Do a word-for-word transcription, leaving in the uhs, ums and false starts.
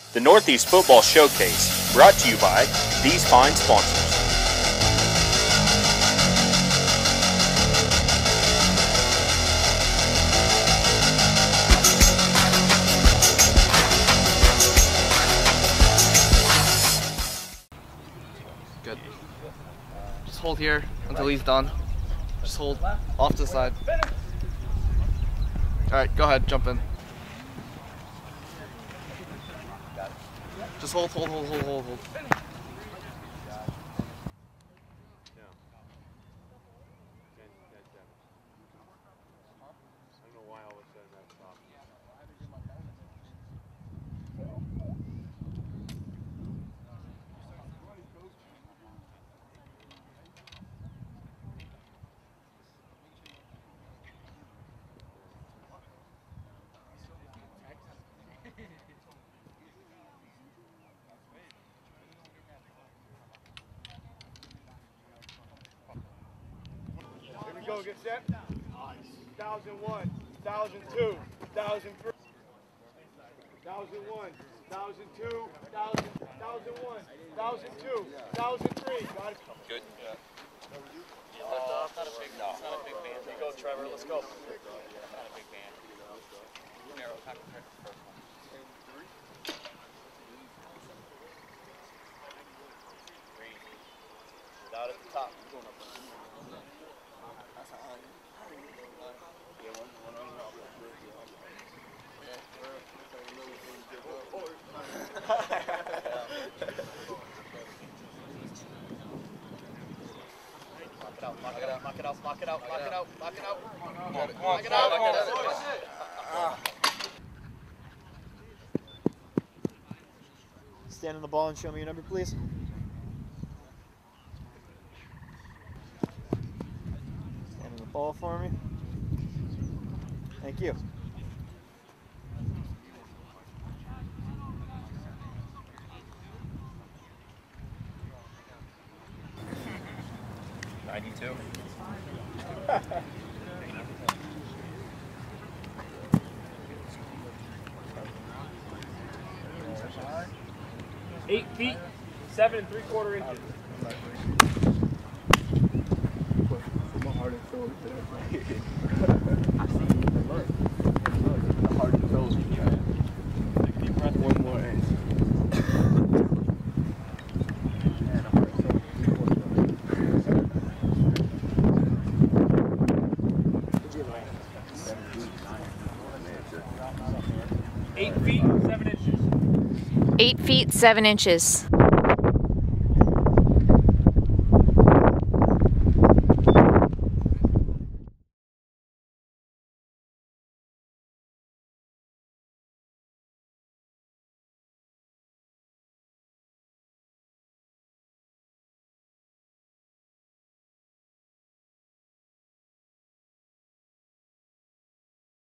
The Northeast Football Showcase, brought to you by these fine sponsors. Good. Just hold here until he's done. Just hold off to the side. Alright, go ahead, jump in. Just hold, hold, hold, hold, hold, hold. Go, get set. Thousand one, thousand two, thousand three, thousand one, thousand two, thousand, thousand one, thousand two, thousand three. Got it. Good. Yeah. Uh, it's not a big, no. It's not a big band. Here you go, Trevor. Let's go. It's not a big band. Narrow, not compared to the first one. Out at the top. Lock it out, lock it out, lock it out, lock it out, lock it out. Got it. Lock it out, lock it out. Stand on the ball and show me your number, please. Stand on the ball for me. Thank you. ninety-two. Eight feet, seven and three quarter inches. One more inch. Eight feet, seven inches. Eight feet, seven inches.